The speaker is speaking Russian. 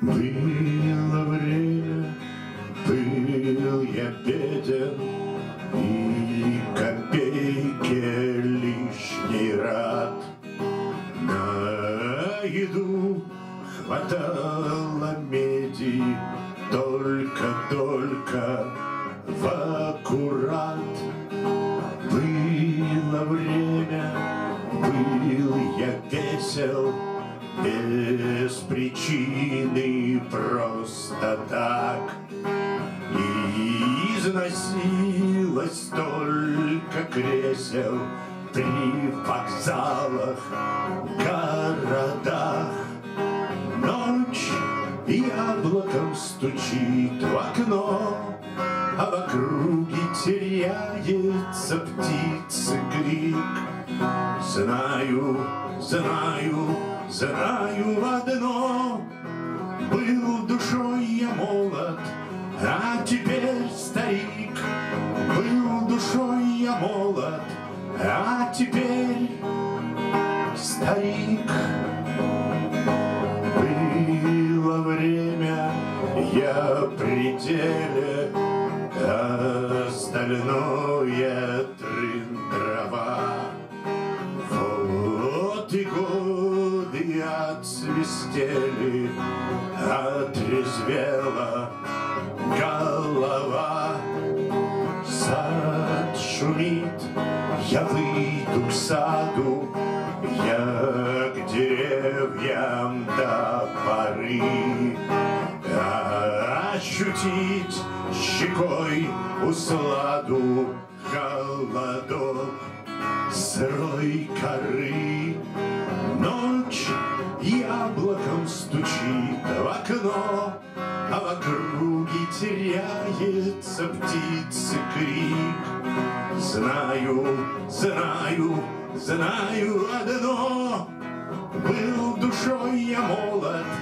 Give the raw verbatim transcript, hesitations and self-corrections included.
Было время, был я беден, и копейки лишний рад. На еду хватало меди только-только в аккурат. Было время, был я весел, без причины, просто так. И износилось только кресел при вокзалах, городах. Ночь яблоком стучит в окно, а в округе теряется птицы крик. Знаю, знаю, знаю одно: был душой я молод, а теперь старик. Был душой я молод, а теперь старик. Было время, я в пределе, а остальное трын-трава. Вот и годы отсвистели, отрезвела голова. Сад шумит, я выйду к саду, я к деревьям до поры. А ощутить щекой усладу холодок сырой коры. Ночь яблоком стучит в окно, а в округе теряется птицы крик. Знаю, знаю, знаю одно: был душой я молод,